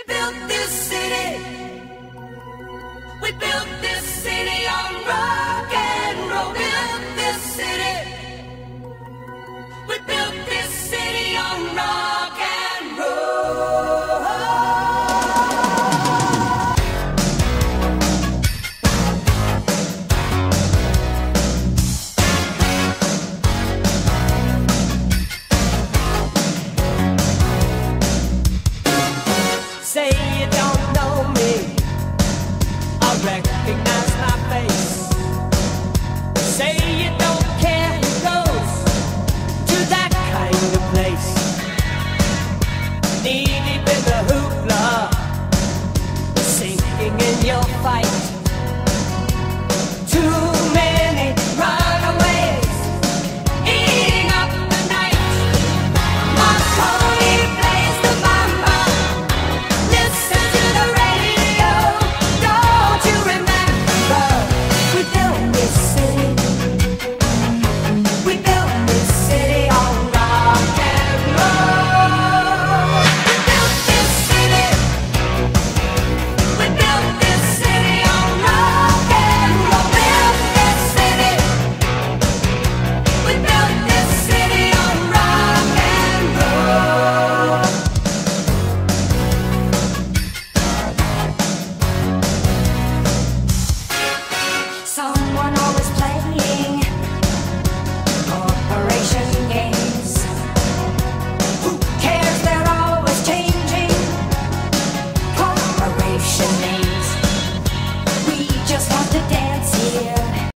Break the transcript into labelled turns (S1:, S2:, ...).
S1: built this city. We built this city on rock and roll. Built this city. We built this city on rock and roll.
S2: Say you don't know me, I recognize my face. Say you don't care who goes to that kind of place. Knee deep in the hoopla, sinking in your fight.